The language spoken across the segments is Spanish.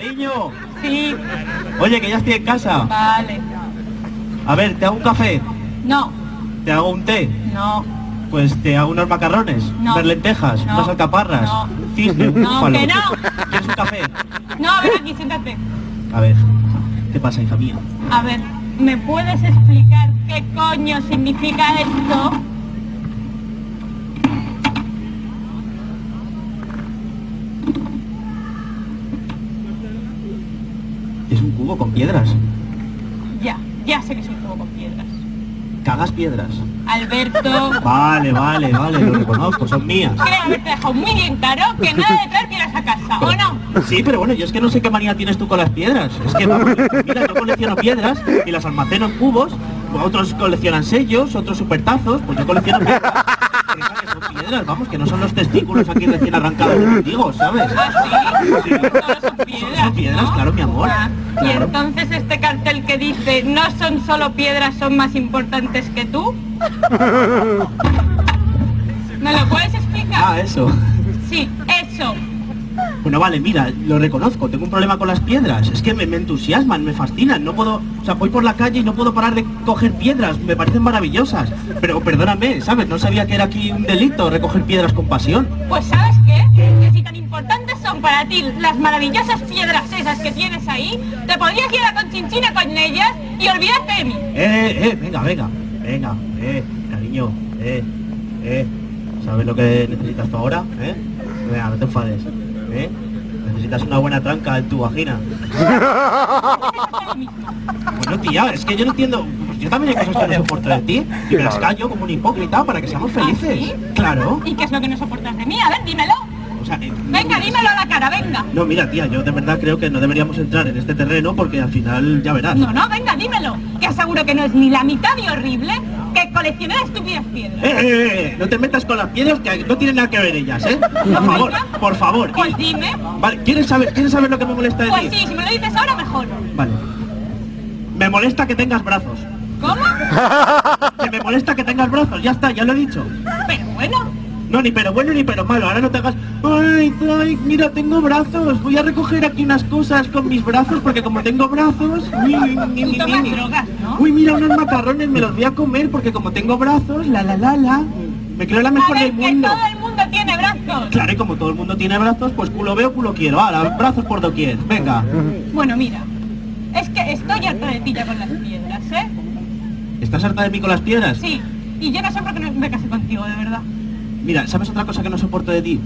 Cariño. Sí. Oye, que ya estoy en casa. Vale. A ver, ¿te hago un café? No. ¿Te hago un té? No. Pues te hago unos macarrones, No. unas lentejas, No. unas alcaparras, No. un cisne, un No, búfalo. que no. ¿Quieres un café? No, ven aquí, siéntate. A ver, ¿qué pasa, hija mía? A ver, ¿me puedes explicar qué coño significa esto? Es un cubo con piedras. Ya sé que es un juego con piedras. ¿Cagas piedras? Alberto, Vale, lo reconozco, son mías. creo haberte dejado muy bien claro que nada de traer piedras a casa, ¿o no? Sí, pero bueno, yo es que no sé qué manía tienes tú con las piedras. Es que, vamos, mira, yo colecciono piedras y las almaceno en cubos. Otros coleccionan sellos, otros supertazos. Pues yo colecciono piedras. Hija, que son piedras, vamos, que no son los testículos aquí recién arrancados de contigo, ¿sabes? ¿Ah, sí? Sí. Todos son piedras, Son piedras, ¿no? claro, mi amor. Ah, y Claro. entonces este cartel que dice no son solo piedras, son más importantes que tú. ¿Me lo puedes explicar? Ah, eso. Sí, eso. Bueno, vale, mira, lo reconozco, tengo un problema con las piedras. Es que me entusiasman, me fascinan, no puedo... O sea, voy por la calle y no puedo parar de coger piedras, me parecen maravillosas. Pero perdóname, ¿sabes? No sabía que era aquí un delito recoger piedras con pasión. Pues ¿sabes qué? Que si tan importantes son para ti las maravillosas piedras esas que tienes ahí, te podrías ir a la Conchinchina con ellas y olvidarte de mí. Venga, cariño, ¿sabes lo que necesitas tú ahora? Venga, no te enfades, necesitas una buena tranca en tu vagina. Bueno, tía, es que yo no entiendo, pues yo también hay cosas que no soporto de ti y me las callo como un hipócrita para que seamos felices. ¿Ah, sí? Claro. ¿Y qué es lo que no soportas de mí? A ver, dímelo. O sea, Venga, dímelo a la cara, venga. No, mira, tía, yo de verdad creo que no deberíamos entrar en este terreno porque al final ya verás. No, venga, dímelo. Que aseguro que no es ni la mitad de horrible que coleccionar estúpidas piedras. No te metas con las piedras que no tienen nada que ver ellas, Por favor. Pues dime. Vale, ¿quieres saber lo que me molesta de Pues ti? sí, si me lo dices ahora, mejor. Vale. Me molesta que tengas brazos. ¿Cómo? Que me molesta que tengas brazos, ya está, ya lo he dicho. Pero bueno. No, ni pero bueno ni pero malo, ahora no te hagas... Ay, mira, tengo brazos, voy a recoger aquí unas cosas con mis brazos porque como tengo brazos... Tú tomas drogas, ¿no? Uy, mira, unos macarrones, me los voy a comer porque como tengo brazos, la. Me creo la mejor A ver, del que mundo. todo el mundo tiene brazos. Claro, y como todo el mundo tiene brazos, pues culo veo, culo quiero. Ahora, brazos por doquier, venga. Bueno, mira. Es que estoy harta de ti ya con las piedras, ¿eh? ¿Estás harta de mí con las piedras? Sí. Y yo no sé por qué no me casé contigo, de verdad. Mira, ¿sabes otra cosa que no soporto de ti?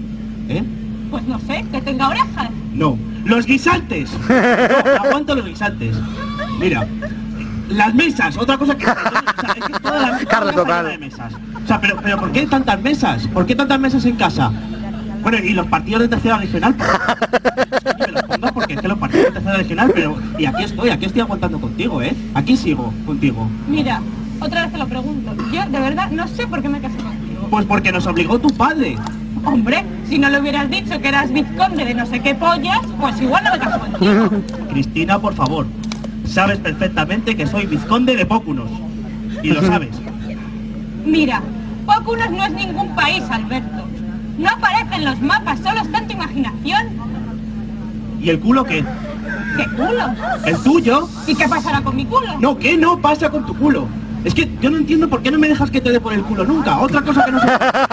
Pues no sé, que tenga orejas. No. ¡Los guisantes! No, aguanto los guisantes. Mira, las mesas, otra cosa que... O sea, es que toda la mesa Carlos está total. llena de mesas. O sea, pero ¿por qué tantas mesas? ¿Por qué tantas mesas en casa? Bueno, y los partidos de tercera regional, me los pongo porque es que los partidos de tercera regional, pero... Y aquí estoy aguantando contigo, Aquí sigo contigo. Mira, otra vez te lo pregunto. Yo, de verdad, no sé por qué me casé contigo. Pues porque nos obligó tu padre. Hombre, si no le hubieras dicho que eras vizconde de no sé qué pollas, pues igual no me caso contigo. Cristina, por favor, sabes perfectamente que soy vizconde de Pócunos. Y lo sabes. Mira, Pócunos no es ningún país, Alberto. No aparece en los mapas, solo está en tu imaginación. ¿Y el culo qué? ¿Qué culo? ¿El tuyo? ¿Y qué pasará con mi culo? No, ¿qué no pasa con tu culo? Es que yo no entiendo por qué no me dejas que te dé por el culo nunca. Otra cosa que no sé...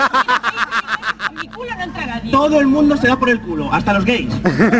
Mi culo no entra nadie. Todo el mundo se da por el culo, hasta los gays.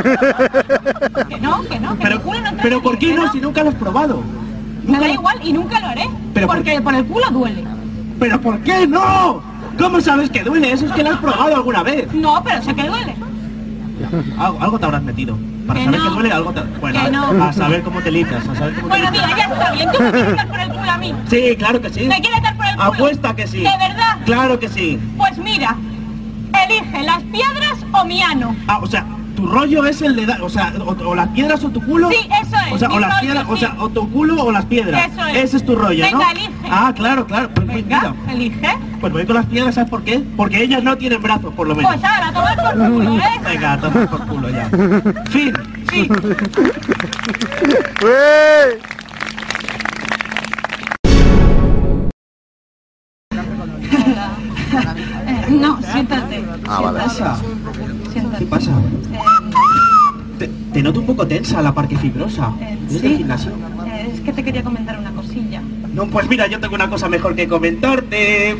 Que no, que mi culo no entra pero nadie, ¿por qué que no si nunca lo has probado? Me Nunca da lo- igual y nunca lo haré. Pero porque por el culo duele. ¿Pero por qué no? ¿Cómo sabes que duele? Eso es que lo has probado alguna vez. No, pero sé que duele. Algo te habrás metido. Para Que saber no. que duele, algo te... Bueno, Que no. a saber cómo te limpias, a saber cómo te Bueno, limpias. mira, ya está bien. Tú me quieres dar por el culo a mí. Sí, claro que sí. ¿Me quieres dar por el culo? Apuesta que sí. ¿De verdad? Claro que sí. Pues mira, elige las piedras o mi ano. Ah, o sea, tu rollo es el de dar, o sea, o las piedras o tu culo. Sí, eso es, O sea, mi o las rollo, piedras, o sí. sea, o tu culo o las piedras. Eso es. Ese es tu rollo, ¿no? Venga, elige. Ah, claro. Pues, Venga, mira, elige. pues voy con las piedras, ¿sabes por qué? Porque ellas no tienen brazos, por lo menos. Pues ahora, tomar por culo, ¿eh? Venga, toma por culo ya. Fin. Sí. ¡Ué! No, siéntate. Ah, vale. ¿Qué pasa? Siéntate. ¿Qué pasa? Te noto un poco tensa, la parte fibrosa. ¿Es del Sí, gimnasio? es que te quería comentar una cosilla. No, pues mira, yo tengo una cosa mejor que comentarte.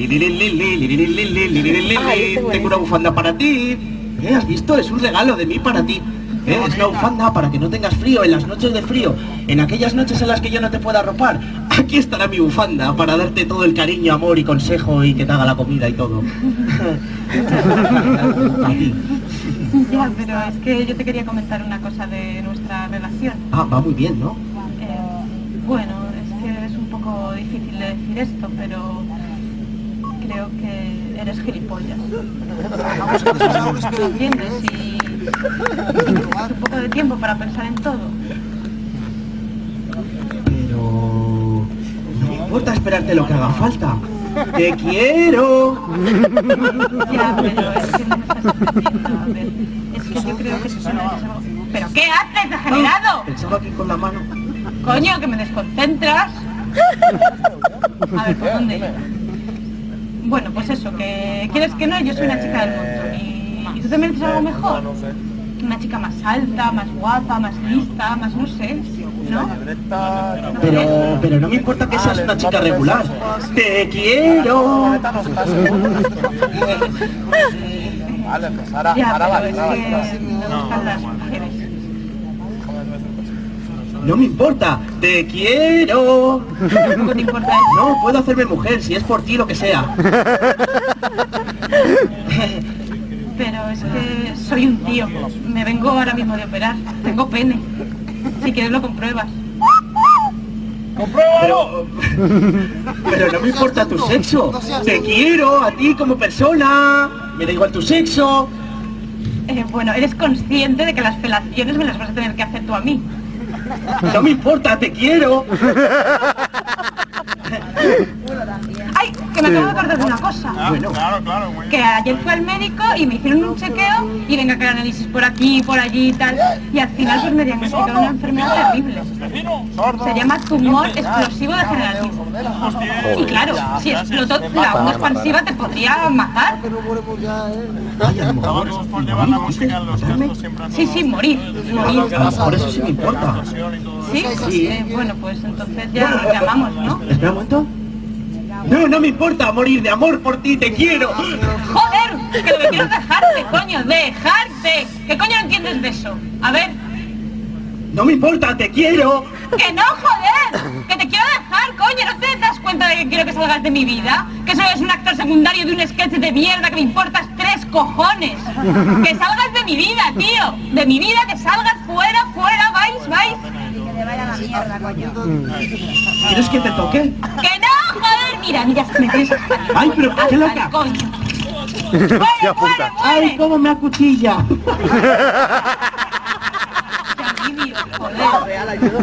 Tengo una bufanda para ti. ¿Has visto? Es un regalo de mí para ti. Es una bufanda para que no tengas frío en las noches de frío. En aquellas noches en las que yo no te pueda arropar. Aquí estará mi bufanda para darte todo el cariño, amor y consejo y que te haga la comida y todo. A ti. Ya, pero es que yo te quería comentar una cosa de nuestra relación. Ah, va muy bien, ¿no? Bueno, es que es un poco difícil de decir esto, pero creo que eres gilipollas. ¿Me entiendes? Y un poco de tiempo para pensar en todo. Pero... no me importa esperarte lo que haga falta. ¡Te quiero! Ya, pero es que no me estás entendiendo. A ver, es que yo creo que eso es algo... ¿Pero qué haces, degenerado? Pensaba que con la mano... Coño, que me desconcentras. A ver, ¿por dónde iba? Bueno, pues eso, que quieres que no, yo soy una chica del montón y tú te mereces algo mejor. Una chica más alta, más guapa, más lista, más no sé, ¿no? Pero no me importa que seas una chica regular. ¡Te quiero! Ya, pero es que me gustan las mujeres. No me importa, te quiero. ¿Tampoco te importa eso? No, puedo hacerme mujer si es por ti lo que sea. Pero es que soy un tío. Me vengo ahora mismo de operar. Tengo pene. Si quieres lo compruebas. Pero no me importa tu sexo. Te quiero a ti como persona. Me da igual tu sexo. Bueno, eres consciente de que las felaciones me las vas a tener que hacer tú a mí. No me importa, te quiero. ¡Ay! Que me acabo de acordar de una cosa. Bueno, Que ayer fui al médico y me hicieron un chequeo y venga que análisis por aquí, por allí y tal. Y al final pues me diagnosticaron una enfermedad terrible. Se llama tumor explosivo degenerativo. Y claro, si explotó la onda expansiva te podría matar. ay, a lo mejor. Sí, morir. Por eso sí me importa. ¿Sí? Sí. Bueno, pues entonces ya nos llamamos, ¿no? Espera un momento. No, no me importa morir de amor por ti, te quiero. ¡Joder! Que lo que quiero es dejarte, coño, dejarte. ¿Qué coño no entiendes de eso? A ver, No me importa, te quiero. que no, joder, que te quiero dejar, coño, ¿no te das cuenta de que quiero que salgas de mi vida? Que solo es un actor secundario de un sketch de mierda que me importas 3 cojones. Que salgas de mi vida, tío, de mi vida, que salgas fuera, vais. Que te vaya a la mierda, coño. ¿Quieres que te toque? ¡Que no, joder! Mira, me tienes hasta aquí. Ay, pero qué Hasta loca. el coño. ¡Muere! Ay, cómo me acuchilla. ¡Qué alivio, joder!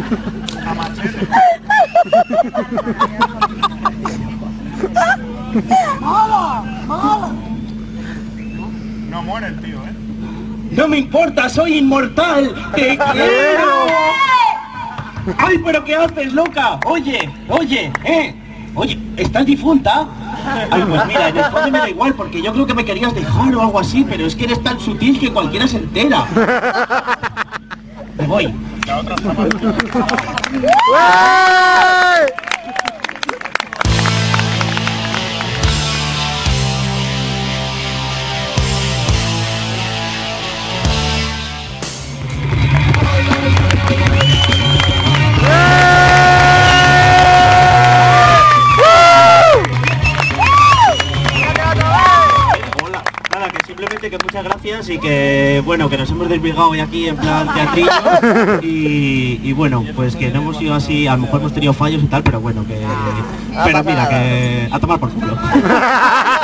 No muere el tío, ¿eh? No me importa, soy inmortal. Te quiero. Ay, pero ¿qué haces, loca? Oye, Oye, ¿estás difunta? Ay, pues mira, en el fondo me da igual, porque yo creo que me querías dejar o algo así, pero es que eres tan sutil que cualquiera se entera. Me voy. La otra está más... Hola, nada, que simplemente que muchas gracias y que, bueno, que nos hemos desvirgado hoy aquí en plan teatrillo y bueno, pues que no hemos sido así, a lo mejor hemos tenido fallos y tal, pero bueno, que... Pero mira, que a tomar por culo.